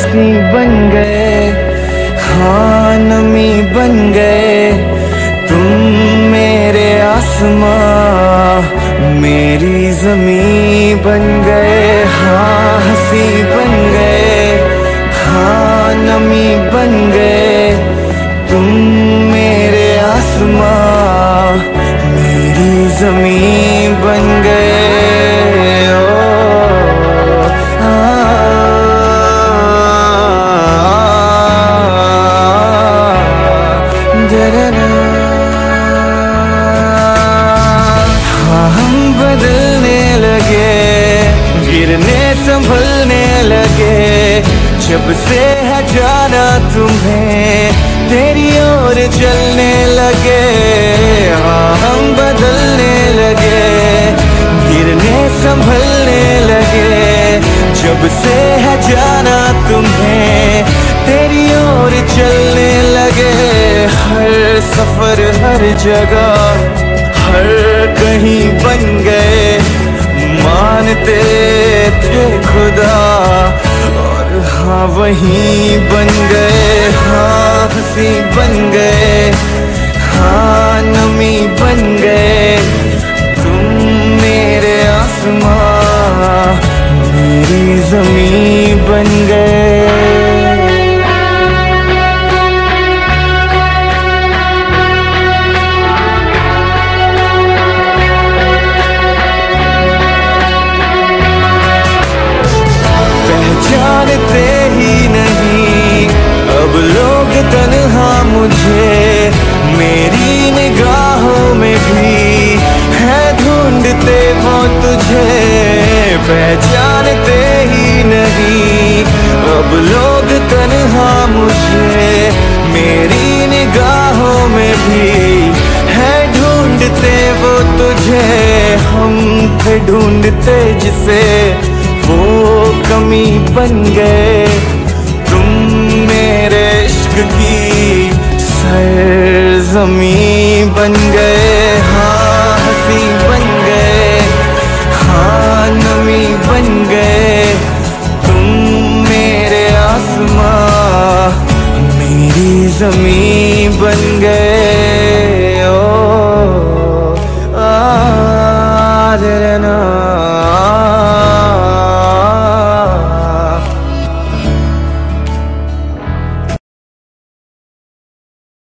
हंसी बन गए, हाँ नमी बन गए। तुम मेरे आसमां, मेरी ज़मीं बन गए, हाँ हंसी बन गए, हाँ नमी बन गए। तुम मेरे आसमां, मेरी ज़मीं बन गए। हाँ हम बदलने लगे, गिरने संभलने लगे। जब से है जाना तुम्हें, तेरी ओर चलने लगे। हाँ हम बदलने लगे, गिरने संभलने लगे। जब से है जाना तुम्हें, तेरी ओर चलने लगे। हर सफर हर जगह हर कहीं बन गए, मानते थे खुदा और हाँ वहीं बन गए। हाँ हंसी बन गए, हाँ नमी बन गए। तुम मेरे आसमां, मेरी ज़मीं बन गए। जानते ही नहीं अब लोग तन्हा मुझे, मेरी निगाहों में भी है ढूंढते वो तुझे। पहचानते ही नहीं अब लोग तन्हा मुझे, मेरी निगाहों में भी है ढूंढते वो तुझे। हम थे ढूंढते जिसे, वो कमी बन गए। तुम मेरे इश्क की सरज़मीं बन गए, हाँ हंसी बन गए, हाँ नमी बन गए। तुम मेरे आसमां, मेरी ज़मीं बन गए।